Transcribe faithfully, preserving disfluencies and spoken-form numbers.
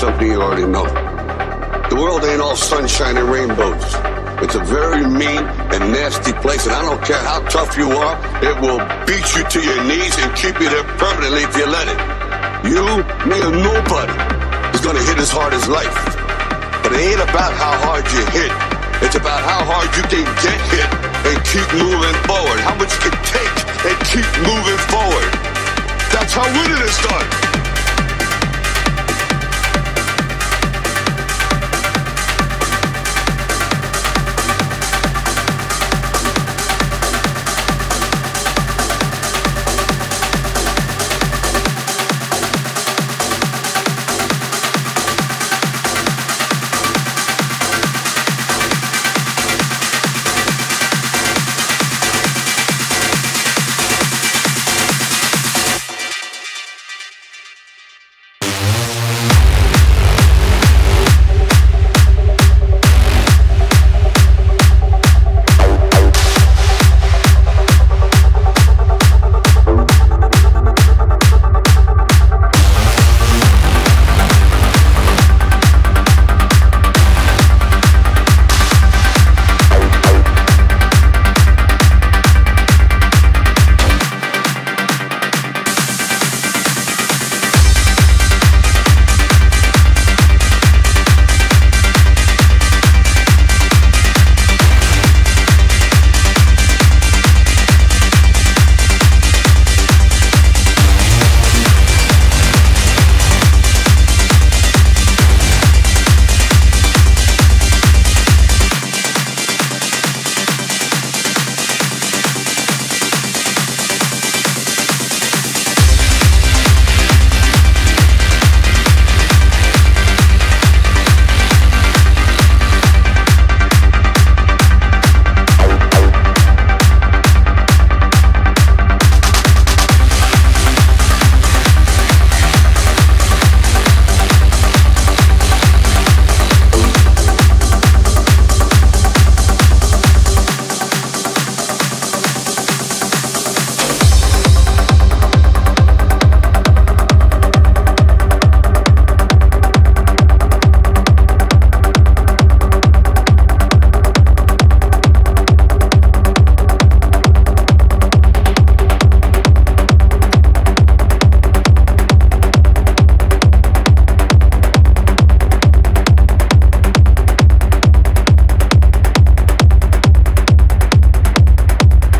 something you already know. The world ain't all sunshine and rainbows. It's a very mean and nasty place, and I don't care how tough you are, it will beat you to your knees and keep you there permanently if you let it. You, me, or nobody is gonna hit as hard as life. But it ain't about how hard you hit. It's about how hard you can get hit and keep moving forward. How much you can take and keep moving forward. That's how winning is done.